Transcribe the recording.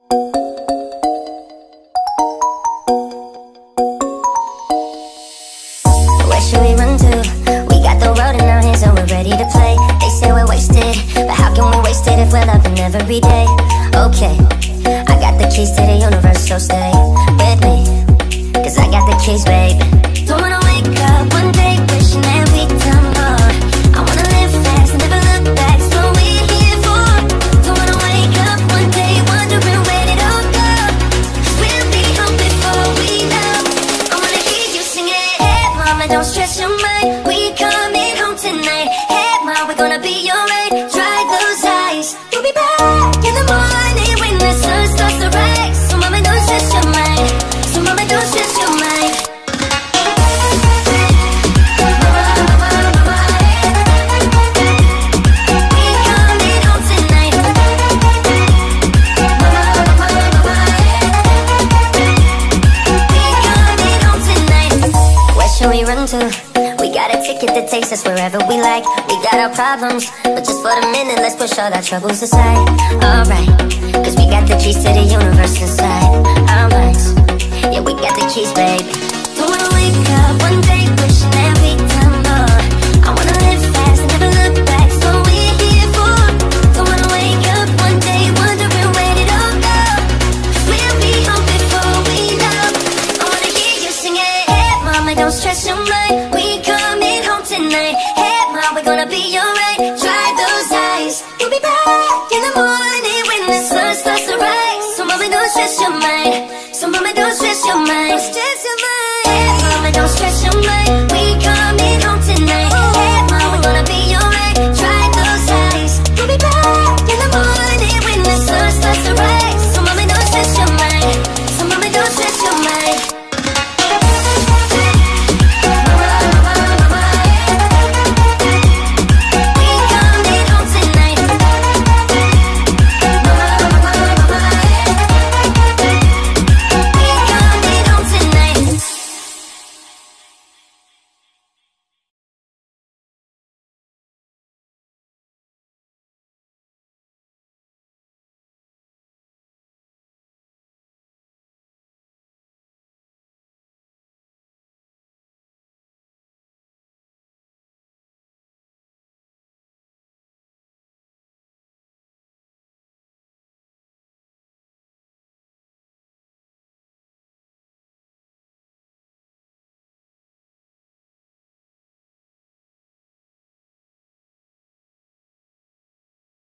Where should we run to? We got the world in our hands and we're ready to play. They say we're wasted, but how can we waste it if we're loving every day? Okay, I got the keys to the universe, so stay with me, 'cause I got the keys, babe. Don't wanna wake up one day wishing that we'd done more. I wanna live fast and never look back, that's what we're here for. Don't wanna wake up one day wondering where it all go, 'cause we'll be home before we know. I wanna hear you sing it. Hey mama, don't stress your mind, we coming home tonight. Hey mama, we're gonna be alright. Dry those eyes, we'll be back in the morning when the sun starts to rise. So mama, don't stress your mind, so mama, don't stress your mind. We got a ticket that takes us wherever we like. We got our problems, but just for the minute, let's push all our troubles aside. Alright, 'cause we got the keys to the universe inside our minds. Yeah, we got the keys, babe. Don't wanna wake up one day wishing that we'd done more. I wanna live fast and never look back, that's what we're here for. Don't wanna wake up one day wondering where it all go, 'cause we'll be home before we know. I wanna hear you sing it. Hey mama, don't stress your mind, we coming home tonight. Hey mom, we're gonna be alright. Dry those eyes, we'll be back in the morning when the sun starts to rise. So mama, don't stress your mind, so mama, don't stress your mind. Don't stress your mind. Hey mama, don't stress your mind.